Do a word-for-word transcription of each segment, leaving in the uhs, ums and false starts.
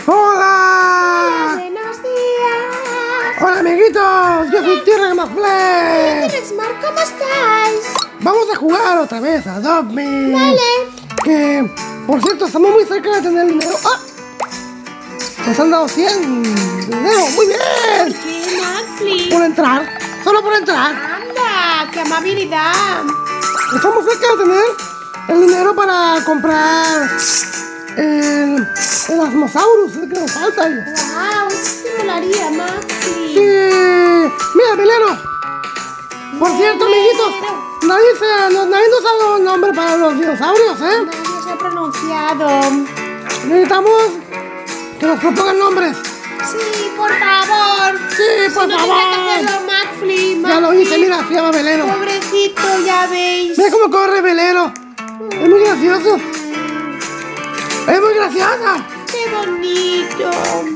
¡Hola! ¡Buenos días! ¡Hola, amiguitos! Yo soy T-Rex McFly. T-Rex Mark, ¿cómo estás? Vamos a jugar otra vez a Adopt Me. Vale. Que, por cierto, estamos muy cerca de tener dinero. ¡Ah! Nos han dado cien dinero. ¡Muy bien! ¿Qué, Maxi? Por entrar. Solo por entrar. ¡Anda! ¡Qué amabilidad! Estamos cerca de tener el dinero para comprar el, el Asmosaurus, el que nos falta. ¡Wow! Eso sí molaría, Maxi. Sí. Mira, velero. Por cierto, amiguitos, nadie, se, no, nadie nos ha dado un nombre para los dinosaurios, ¿eh? Nadie se ha pronunciado. Necesitamos que nos propongan nombres. Sí, por favor. Sí, por si no favor. tendrá que hacerlo, Maxi. Ya lo hice, mira, se llama Velero. Pobrecito, ya veis. Mira cómo corre Velero. Es muy gracioso. Es muy graciosa. ¡Qué bonito!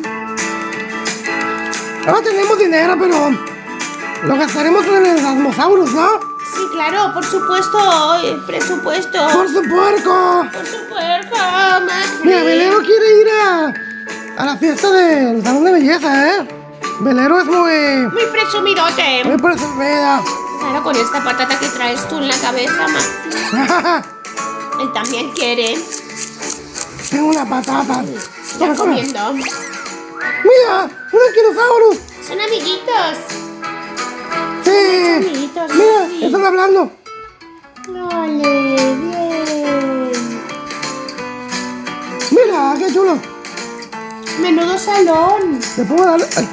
Ahora tenemos dinero, pero lo gastaremos en el Asmosaurus, ¿no? Sí, claro, por supuesto. El presupuesto. ¡Por su puerco! Por supuesto, Maxi. Mira, Velero quiere ir a, a la fiesta del salón de belleza, ¿eh? Velero es muy... Muy presumidote. muy presumida. Claro, con esta patata que traes tú en la cabeza, Maxi. Él también quiere. Tengo una patata. Ya Toma, toma. comiendo. Mira, un Ankylosaurus. Son amiguitos. Sí. Amiguitos, Mira, Maxi. están hablando. Ole, bien. Mira, qué chulo. Menudo salón. Le puedo dar... Ay.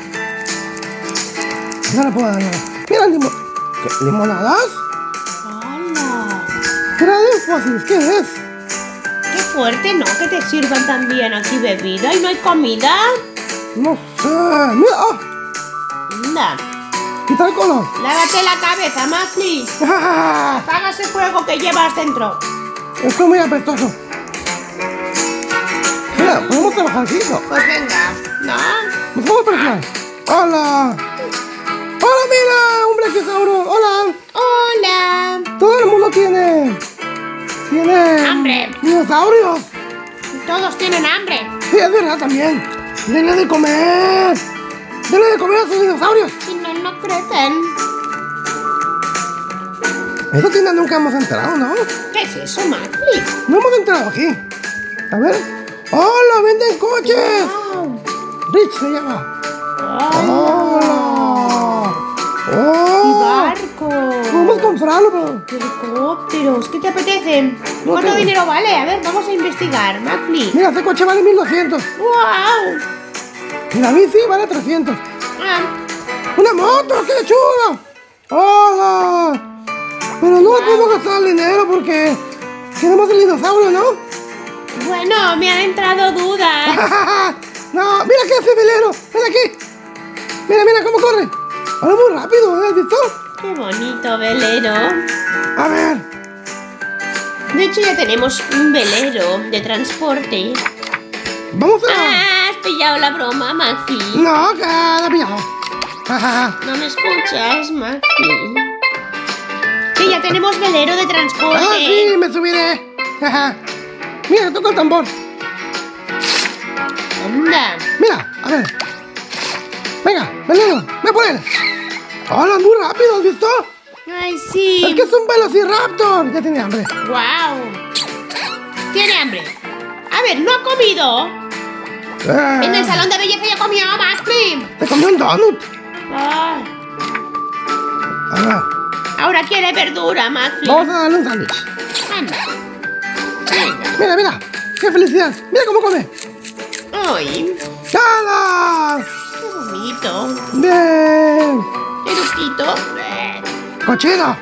No le puedo dar nada. Mira, limo... ¿Qué? ¿Limonadas? Hola. Traen fósiles, ¿qué es? Qué fuerte, ¿no? Que te sirvan también aquí bebida y no hay comida. No sé. Mira, oh, Anda. quita el color. Lávate la cabeza, Maxi. Apaga ese fuego que llevas dentro. Esto es muy apestoso. Mira, podemos trabajar aquí, ¿no? Pues venga, ¿no? Nos vamos a personal. Hola. Hola, mira, un brachiosauro. Hola. Hola. Todo el mundo tiene... Tiene... Hambre. Dinosaurios. Todos tienen hambre. Sí, es verdad también. Denle de comer. Denle de comer a sus dinosaurios. Si no, no crecen. Esa tienda nunca hemos entrado, ¿no? ¿Qué es eso, Maxi? No hemos entrado aquí. A ver. ¡Hola! ¡Venden coches! Wow. Rich se llama. Hola. ¡Hola! Y ¡Oh! barco. Podemos comprarlo, pero... Helicópteros. ¿Qué te apetecen? No ¿Cuánto tengo. dinero vale? A ver, vamos a investigar, Maxi. Mira, este coche vale mil doscientos. ¡Wow! Y la bici vale trescientos. Ah, ¡Una moto! ¡Qué chulo! ¡Hola! Pero no podemos gastar el dinero porque... Queremos el dinosaurio, ¿no? bueno, me han entrado dudas. No, mira qué hace Velero. Mira aquí. Mira, mira cómo corre. Ahora muy rápido, ¿eh? ¿Has visto? Qué bonito velero. A ver. De hecho, ya tenemos un velero de transporte. Vamos a... Ah, has pillado la broma, Maxi. No, que la he pillado. No me escuchas, Maxi. Que ya tenemos velero de transporte. Ah, sí, me subiré. Mira, toca el tambor. Anda. Mira, a ver. Venga, Velero, ve por él. Hola, muy rápido, ¿has visto? Ay, sí. Es que es un velociraptor. Ya tiene hambre. Wow. Tiene hambre. A ver, ¿no ha comido? Eh, En el salón de belleza ya comió, Maxi. Te comió un donut. Ah, A ver, ahora quiere verdura, Maxi. vamos a darle un sándwich. Anda. Venga. Mira, mira. Qué felicidad. Mira cómo come. Ay, ¡Calas! qué bonito. Bien. Eruquito. Cochino.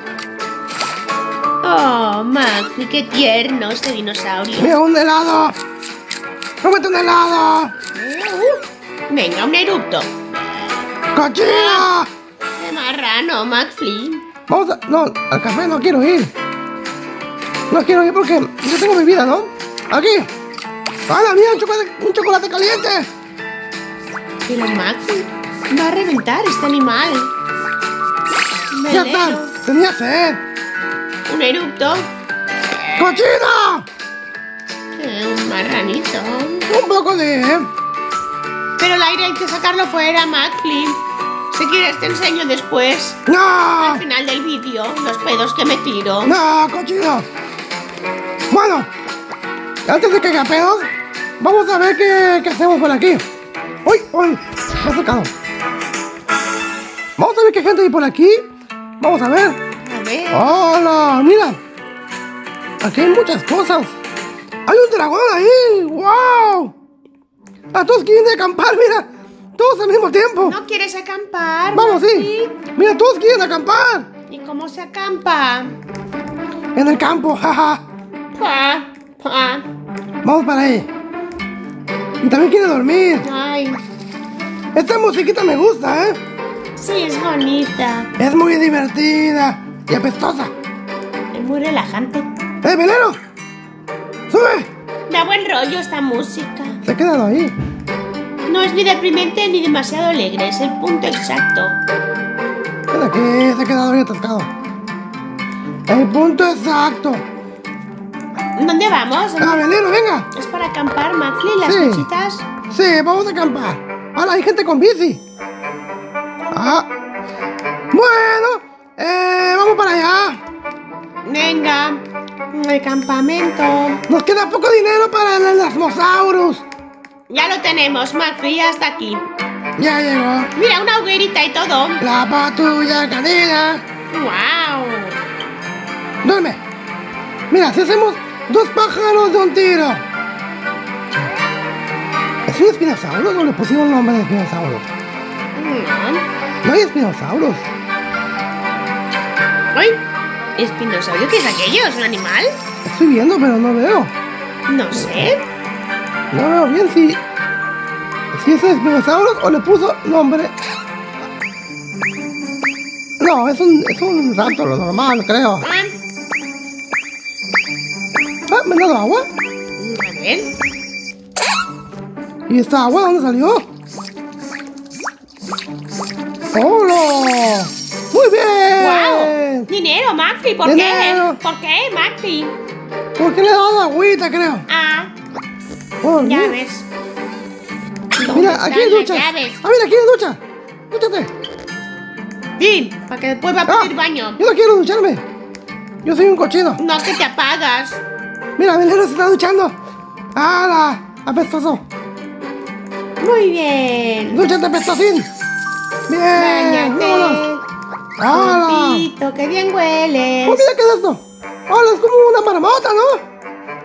Oh, Maxi, qué tierno este dinosaurio. Mira, un helado. ¡Cómete un helado! Uh, venga, un eructo. ¡Cochino! Qué marrano, Maxi. Vamos a... No, al café no quiero ir. No quiero ir porque yo tengo mi vida, ¿no? Aquí. ¡Hala, mira! Un chocolate, un chocolate caliente. Pero Maxi, va a reventar este animal. ¡Ya Velero. está! ¡Tenía sed! Un eructo. ¡Cochino! Eh, un marranito. Un poco de... Pero el aire hay que sacarlo fuera, Macklin. Si quieres te enseño después, ¡No! al final del vídeo, los pedos que me tiro. ¡No, cochino! Bueno, antes de que haya pedos, vamos a ver qué, qué hacemos por aquí. ¡Uy, uy! Me he acercado. Vamos a ver qué gente hay por aquí. Vamos a ver. A ver. ¡Hola! Mira. Aquí hay muchas cosas. ¡Hay un dragón ahí! ¡Wow! A todos quieren acampar, mira. Todos al mismo tiempo. ¿No quieres acampar? Vamos, sí. Macklin? Mira, todos quieren acampar. ¿Y cómo se acampa? En el campo, jaja. Pa, pa. Vamos para ahí. Y también quiere dormir. Ay, Esta musiquita me gusta, ¿eh? sí, es bonita. Es muy divertida y apestosa. Es muy relajante. ¡Eh, velero! ¡Sube! Da buen rollo esta música. Se ha quedado ahí. No es ni deprimente ni demasiado alegre, es el punto exacto. Mira que se ha quedado ahí atascado. El punto exacto. ¿Dónde vamos? ¡Ah, velero, venga! ¿Es para acampar, Macklin, las Sí. cositas? Sí, vamos a acampar. Ahora hay gente con bici. Ah. Bueno, eh, vamos para allá. Venga, el campamento. Nos queda poco dinero para el Asmosaurus. Ya lo tenemos, Macklin, hasta aquí. Ya llegó. Mira, una hoguerita y todo. La patrulla canina. ¡Wow! Duerme. Mira, si hacemos dos pájaros de un tiro. ¿Es un espinosaurio o le pusimos el nombre de espinosaurio? Mm. No hay espinosaurios. ¡Ay! ¿Espinosaurio? ¿Qué es aquello? ¿Es un animal? Estoy viendo, pero no veo. No sé. No veo bien si... Si es espinosaurio o le puso nombre... No, es un, es un raptor, lo normal, creo. Ah, Ah, ¿me han dado agua? a ver. ¿Y esta agua dónde salió? ¡Hola! ¡Muy bien! ¡Wow! Dinero, Macklin, ¿por Dinero. qué? ¿Por qué, Macklin? ¿Por qué le he dado agüita, creo? Ah, Oh, mira. llaves. ¿Dónde Mira, están aquí hay las duchas. llaves? Ah, mira, aquí hay ducha. Dúchate. Din, para que después va a Ah, pedir baño. yo no quiero ducharme. Yo soy un cochino. No, que te apagas. Mira, Velero se está duchando. ¡Hala! Apestoso. Muy bien. Dúchate, apestosín. Bien. Vámonos. Báñate. ¡Hala! Pulpito, qué bien hueles. Oh, mira, ¿qué es esto? ¡Hola! Es como una marmota, ¿no?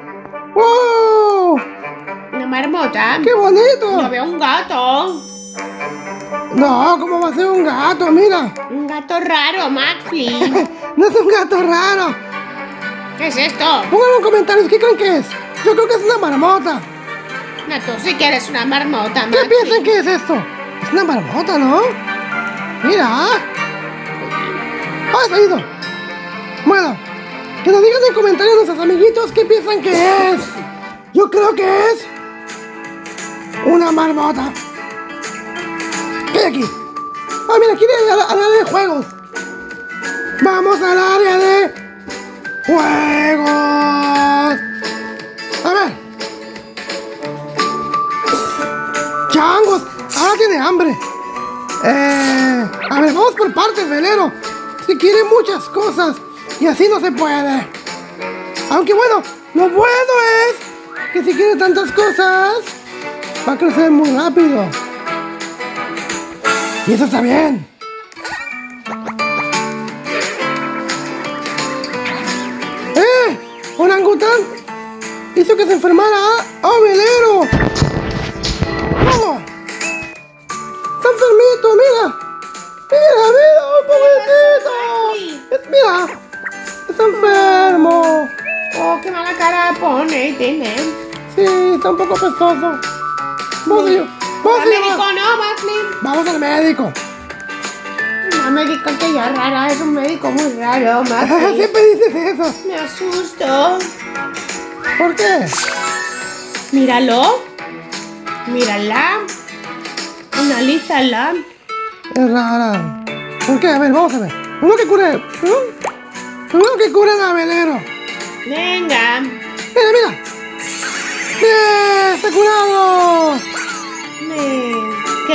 ¡Wow! Una marmota. ¡Qué bonito! Yo veo un gato. No, ¿cómo va a ser un gato? Mira. Un gato raro, Macklin. No es un gato raro. ¿Qué es esto? Pónganlo en comentarios, ¿qué creen que es? Yo creo que es una marmota. No, tú sí que eres una marmota, ¿Qué Macklin. piensan que es esto? Es una marmota, ¿no? Mira. ¡Ah, se ha ido! Bueno, que nos digan en comentarios nuestros amiguitos qué piensan que es. Yo creo que es una marmota. ¿Qué hay aquí? Ah, mira, aquí viene al, al área de juegos. Vamos al área de juegos. A ver. Changos, ahora tiene hambre. Eh, a ver, vamos por partes, Velero. Si quiere muchas cosas y así no se puede. Aunque bueno, lo bueno es que si quiere tantas cosas va a crecer muy rápido. Y eso está bien. ¡Eh! ¡Orangután! Hizo que se enfermara a ¡Oh, Velero! ¿Cómo? ¡Está enfermito, mira! ¡Mira, mira! ¡Oh, pobrecito! Es- ¡Mira! ¡Está enfermo! Oh, qué mala cara pone, tiene. Sí, está un poco pestoso. Vamos a ir- vamos a ¿Al ir- médico no, Macklin? Vamos al médico. Un médico que ya rara, es un médico muy raro, Macklin. Siempre dices eso. Me asusto. ¿Por qué? Míralo. Mírala. Analízala. Es rara. ¿Por qué? A ver, vamos a ver. Uno que cure. ¿no? Uno que cure a Velero. Venga. Mira, mira. ¡Bien! ¡Está curado! Ven.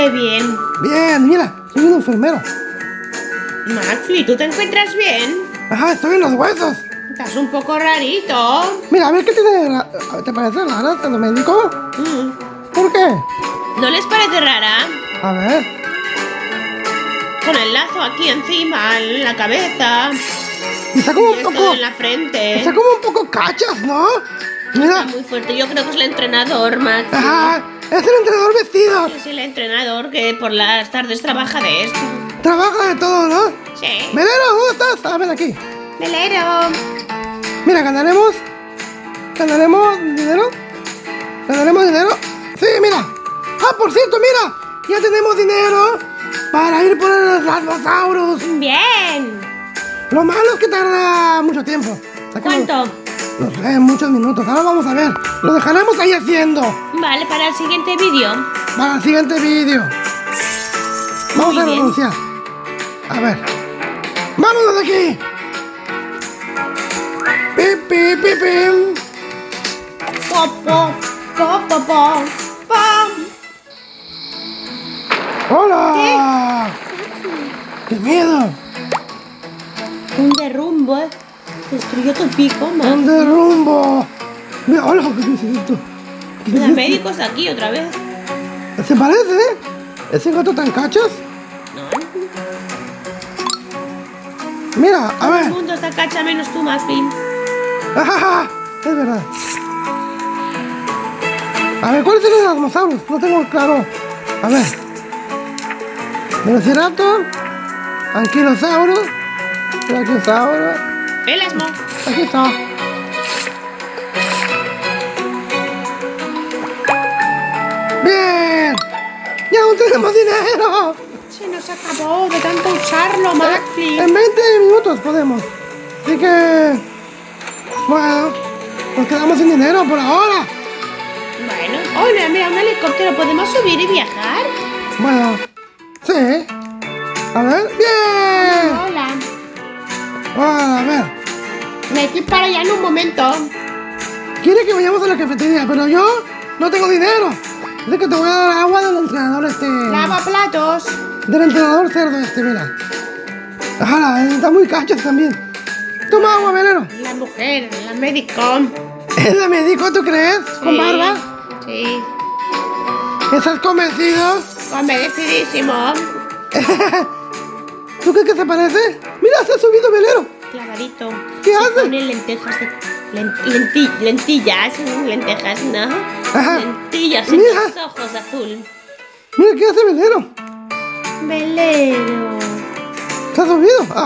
Qué bien. Bien, mira, soy un enfermero. Maxi, ¿tú te encuentras bien? Ajá, estoy en los huesos. Estás un poco rarito. Mira, a ver, ¿qué tiene? ra- ¿Te parece rara este médico? Mm. ¿Por qué? ¿No les parece rara? A ver. Con el lazo aquí encima, en la cabeza. Y está como Y un esto poco... en la frente. Está como un poco cachas, ¿no? Mira. Está muy fuerte. Yo creo que es el entrenador, Maxi. Ajá, es el entrenador vestido. Es el entrenador que por las tardes trabaja de esto. Trabaja de todo, ¿no? Sí. Melero, ¿dónde estás? A ver aquí. Velero. Mira, ganaremos. ¿Ganaremos dinero? ¿Ganaremos dinero? Sí, mira. Ah, por cierto, mira. Ya tenemos dinero para ir por el Rasmosaurus. Bien. Lo malo es que tarda mucho tiempo. O sea que ¿Cuánto? No, no sé, muchos minutos. Ahora vamos a ver. Lo dejaremos ahí haciendo. Vale, para el siguiente vídeo. Para el siguiente vídeo. Vamos Muy a bien. renunciar. A ver. ¡Vámonos de aquí! ¡Pi, pi, pi, pi! Po, po, po, po, po, po. ¡Hola! ¡Qué miedo! Un derrumbo, ¿eh? Destruyó tu pico, ¡Un man. derrumbo! Mira, hola, ¿qué es esto? ¿Qué es Los esto? médicos aquí otra vez. ¿Se parece, eh? ¿Ese gato tan cachas? No. Mira, a Todo el ver. mundo está cacha menos tú, Muffin. Ajaja, es verdad. A ver, ¿cuál es el Rasmosaurus? No tengo claro. A ver. Velociraptor. Anquilosaurus. Brachiosaurus. El asmo. Aquí está. ¡Bien! ¡Ya no tenemos dinero! Se nos acabó de tanto usarlo, Maxi. En veinte minutos podemos. Así que... Bueno, nos quedamos sin dinero por ahora. Bueno, hola, mira, un helicóptero. ¿Podemos subir y viajar? Bueno, sí. A ver, ¡bien! Hola. Ah, a ver. Me hay que ir para allá en un momento. Quiere que vayamos a la cafetería, pero yo no tengo dinero. Dice que te voy a dar agua del entrenador este... Lavaplatos. Del entrenador cerdo este, mira. Ajá, está muy cachas también. Toma agua, velero. La mujer, la médico. ¿Es la médico, tú crees? ¿Con Sí, barba? Sí. ¿Estás convencido? Convencidísimo. ¿Tú crees que se parece? Mira, se ha subido velero. Clavadito. ¿Qué Se hace? pone lentejas de... len- lenti- lentillas, lentejas, ¿no? Ajá. Lentillas en Mira. los ojos azul. Mira, ¿qué hace velero? Velero. ¿Se ha subido? Ah.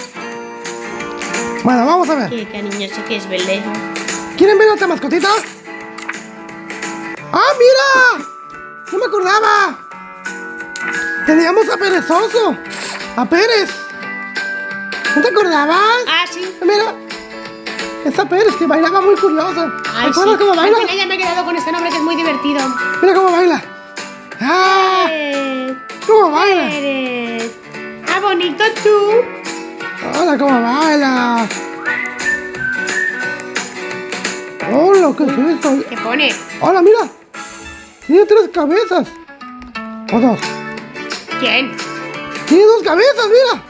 Bueno, vamos a ver. Qué cariñoso que es Velero. ¿Quieren ver otra mascotita? ¡Ah, mira! No me acordaba. Teníamos a Perezoso. A Pérez. ¿No te acordabas? Ah, sí. Mira. Esa Pérez que bailaba muy curiosa. Ay, ¿Recuerdas sí. cómo baila? Al final ya me he quedado con este nombre que es muy divertido. Mira cómo baila. ¡Ah! Pérez, ¿Cómo baila? Pérez. Ah, bonito tú. ¡Hola, cómo baila! ¡Hola, qué es eso! ¿Qué pone? ¡Hola, mira! Tiene tres cabezas. O dos. ¿Quién? Tiene dos cabezas, mira.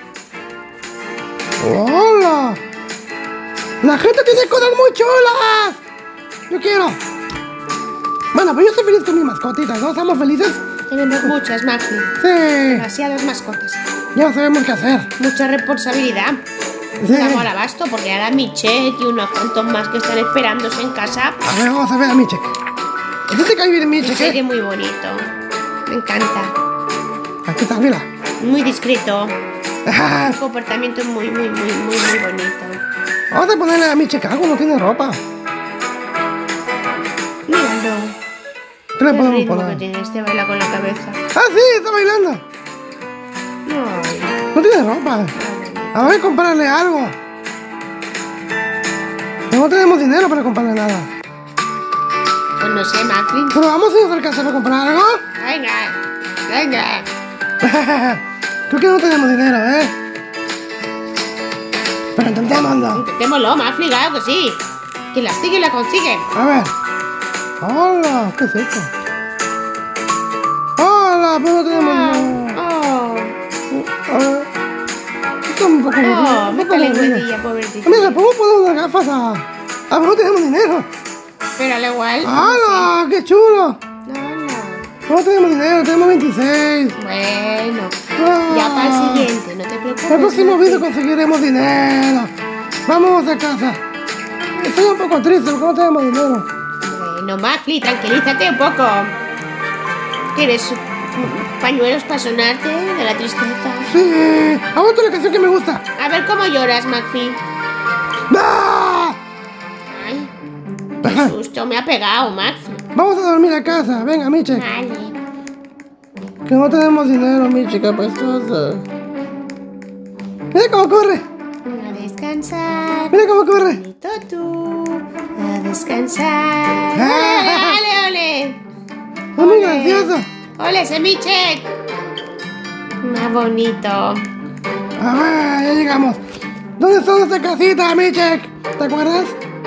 ¡Hola! La gente tiene cosas muy chulas. Yo quiero. Bueno, pues yo estoy feliz con mi mascotita, ¿no? ¿Estamos felices? Tenemos muchas, Maxi. Sí. Demasiadas mascotas. Ya no sabemos qué hacer. Mucha responsabilidad. Sí. Estamos al abasto porque ahora mi cheque y unos cuantos más que están esperándose en casa. A ver, vamos a ver a Michek. ¿Qué te cae bien Un Michek, cheque eh? muy bonito. Me encanta. Aquí está, mira. Muy discreto. Un comportamiento muy, muy, muy, muy, muy bonito. Vamos a ponerle a Michek algo, no tiene ropa. Míralo. ¿Qué le Qué podemos ritmo que poner? tiene este, baila con la cabeza. ¡Ah, sí! ¡Está bailando! Ay, No tiene ropa. A ver, comprarle algo. No tenemos dinero para comprarle nada. pues no sé, Maxi. Pero vamos a ir a casa para comprar algo. Venga, venga. Creo que no tenemos dinero, ¿eh? Pero intentémoslo. Intentémoslo, Maxi, claro que sí. Quien la sigue la consigue. A ver. Hola, ¿qué es esto? Hola, pero no tenemos lengüetilla, pobrecito. Mira, ¿podemos poner unas gafas a... A ver, no tenemos dinero. Pero al igual. ¡Hala! ¡Qué chulo! Hola. No tenemos dinero, tenemos veintiséis. Bueno, Ah. ya para el siguiente, no te preocupes. El próximo Maxi. vídeo conseguiremos dinero. Vamos a casa. Estoy un poco triste porque no tenemos dinero. Bueno, Maxi, tranquilízate un poco. ¿Quieres mm, pañuelos para sonarte de la tristeza? Sí. Aguanto la canción que me gusta. A ver cómo lloras, Maxi. ¡Ah! Ay, qué susto, me ha pegado, Maxi. Vamos a dormir a casa. Venga, Miche. Vale. Que no tenemos dinero, Miche, qué apestosa. Mira cómo corre. A descansar. Mira cómo corre. Bonito tú. A descansar. ¡Ole, ole, ole! Es muy Ole. gracioso. ¡Ole, Semiche! Más bonito. A ver, ya llegamos. ¿Dónde está nuestra casita, Miche? ¿Te acuerdas?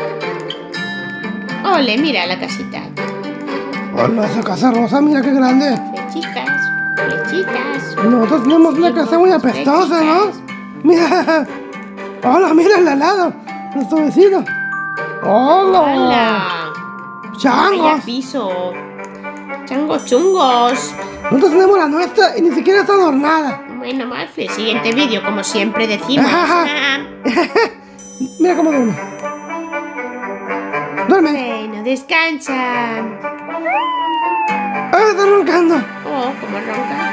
Ole, mira la casita. Hola, esa casa rosa, mira qué grande. Flechitas, flechitas. Nosotros tenemos una casa muy apestosa, ¿no? Mira. Hola, mira el al lado. Nuestro vecino. Hola. ¡Hola! Vaya Changos. piso. Changos chungos. Nosotros tenemos la nuestra y ni siquiera está adornada. Bueno, Malfle, siguiente vídeo, como siempre decimos. Ah, Mira cómo duerme. Duerme. bueno, descansa. Ah, está roncando. Oh, como ronca.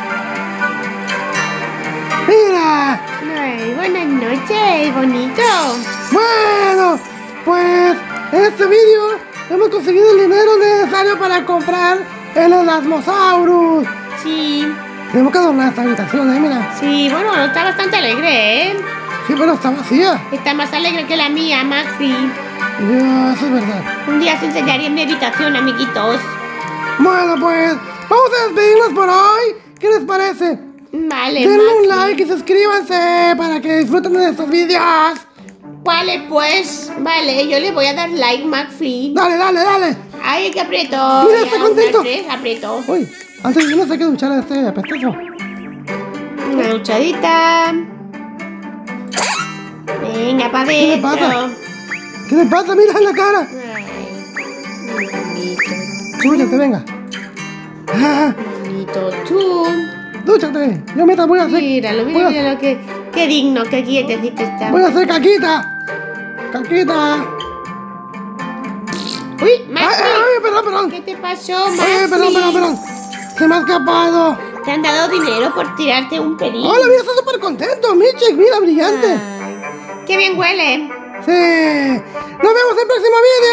Mira. Ay, buenas noches, bonito. Bueno, pues en este vídeo hemos conseguido el dinero necesario para comprar el Elasmosaurus. Sí, Tenemos que adornar esta habitación, ¿eh? Mira. sí, bueno, está bastante alegre, ¿eh? Sí, pero está vacía. Está más alegre que la mía, Maxi. Ya, eso es verdad. Un día os enseñaré en mi habitación, amiguitos. Bueno, pues vamos a despedirnos por hoy. ¿Qué les parece? Vale, Denle un Maxi. like y suscríbanse para que disfruten de estos vídeos. Vale, pues, vale, yo le voy a dar like, Maxi. Dale, dale, dale. Ay, que aprieto. Mira, Ya, está una, contento. tres, aprieto. Uy, antes yo no sé qué duchar a este apestoso. Una luchadita. Venga, pa' ¿Qué le dentro. pasa? ¿Qué le pasa? Mira en la cara. Ay, muy bonito. Dúchate, venga. Ah, Bonito tú. dúchate. Yo mientras voy a hacer... Míralo, voy mira, a- mira lo que. Qué digno, qué quietecito está. Voy a hacer caquita. Caquita. Uy, Ay, Maxi. ay, ay, perdón, perdón. ¿Qué te pasó, Maxi? Ay, perdón, perdón, perdón. Se me ha escapado. ¿Te han dado dinero por tirarte un pelín? Hola, mira, está súper contento. Michik, mira, brillante. Ay, qué bien huele. Sí. Nos vemos en el próximo vídeo.